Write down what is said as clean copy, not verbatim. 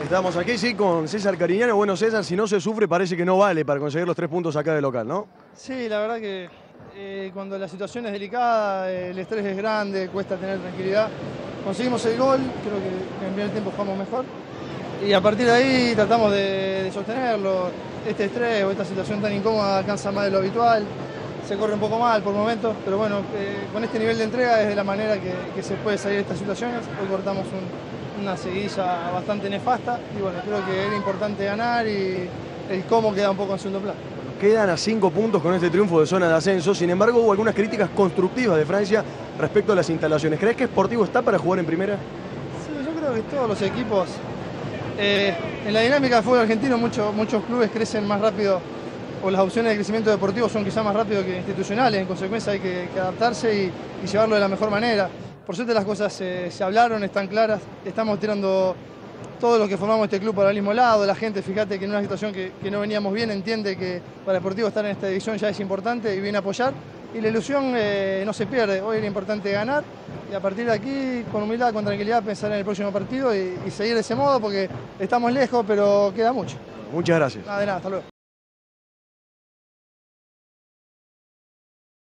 Estamos aquí, sí, con César Cariñano. Bueno, César, si no se sufre, parece que no vale para conseguir los 3 puntos acá de local, ¿no? Sí, la verdad que cuando la situación es delicada, el estrés es grande, cuesta tener tranquilidad. Conseguimos el gol, creo que en el primer tiempo jugamos mejor. Y a partir de ahí tratamos de sostenerlo. Este estrés o esta situación tan incómoda cansa más de lo habitual. Se corre un poco mal por momentos, pero bueno, con este nivel de entrega es de la manera que se puede salir de estas situaciones. Hoy cortamos una seguidilla bastante nefasta y bueno, creo que era importante ganar y el cómo queda un poco en segundo plano. Quedan a 5 puntos con este triunfo de zona de ascenso. Sin embargo, hubo algunas críticas constructivas de Francia respecto a las instalaciones. ¿Crees que Sportivo está para jugar en primera? Sí, yo creo que todos los equipos, en la dinámica del fútbol argentino, muchos clubes crecen más rápido o las opciones de crecimiento deportivo son quizás más rápido que institucionales. En consecuencia hay que adaptarse y llevarlo de la mejor manera. Por suerte las cosas se hablaron, están claras. Estamos tirando todos los que formamos este club para el mismo lado. La gente, fíjate que en una situación que no veníamos bien, entiende que para el Deportivo estar en esta división ya es importante y viene a apoyar. Y la ilusión no se pierde. Hoy era importante ganar y a partir de aquí, con humildad, con tranquilidad, pensar en el próximo partido y seguir de ese modo porque estamos lejos, pero queda mucho. Muchas gracias. Nada de nada, hasta luego.